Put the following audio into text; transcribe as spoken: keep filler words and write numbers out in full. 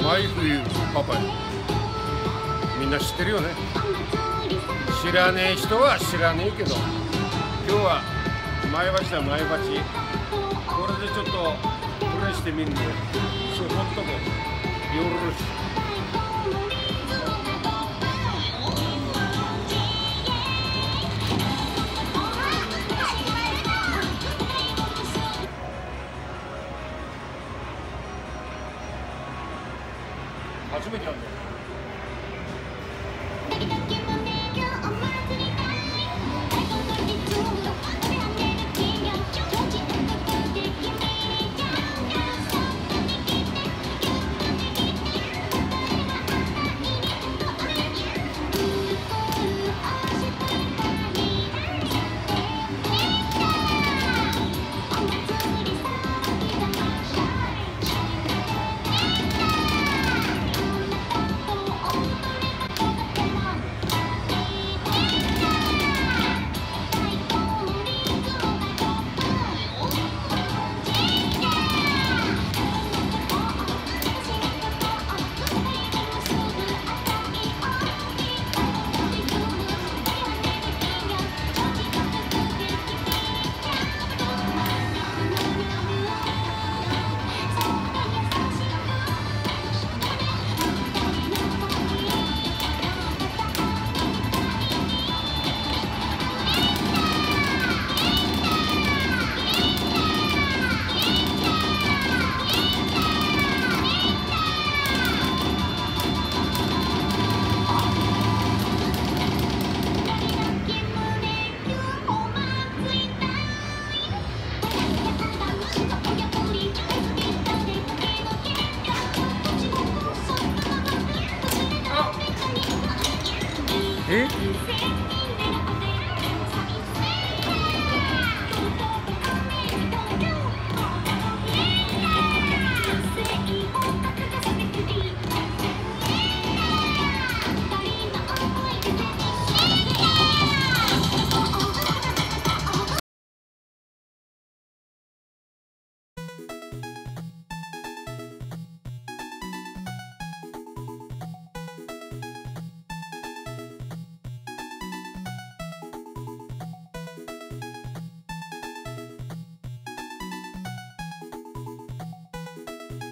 マイ冬パパイみんな知ってるよね。知らねえ人は知らねえけど、今日は前橋だ前橋。これでちょっとプレイしてみるね。そうほんともよろしい。初めてやるんだよ。え